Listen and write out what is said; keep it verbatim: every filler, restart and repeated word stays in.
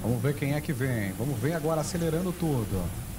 Vamos ver quem é que vem. Vamos ver agora acelerando tudo.